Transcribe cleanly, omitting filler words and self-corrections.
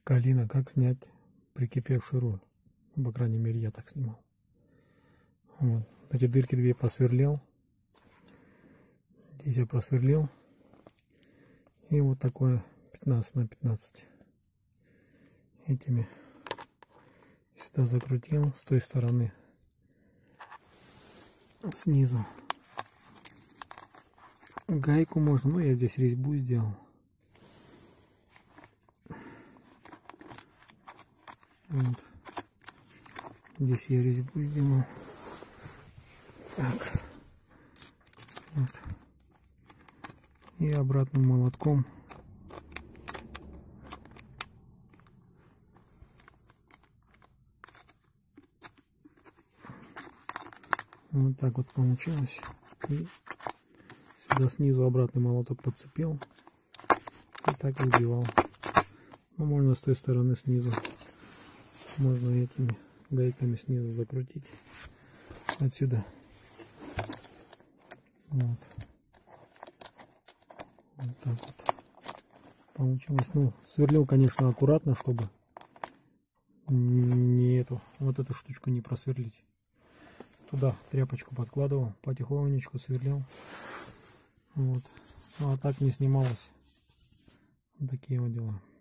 Калина, как снять прикипевший руль. По крайней мере, я так снимал. Вот. Эти дырки две просверлил. Здесь я просверлил. И вот такое 15 на 15. Этими сюда закрутил с той стороны. Снизу. Гайку можно, но я здесь резьбу сделал. Вот. Здесь я резьбу сделал. Так. Вот. И обратным молотком вот так вот получилось. И сюда снизу обратный молоток подцепил и так и вбивал. Ну, можно с той стороны снизу, можно этими гайками снизу закрутить отсюда. Вот. Вот так вот получилось. Ну, сверлил, конечно, аккуратно, чтобы не вот эту штучку не просверлить. Туда тряпочку подкладывал, потихонечку сверлил. Вот. Ну, а так не снималось. Вот такие вот дела.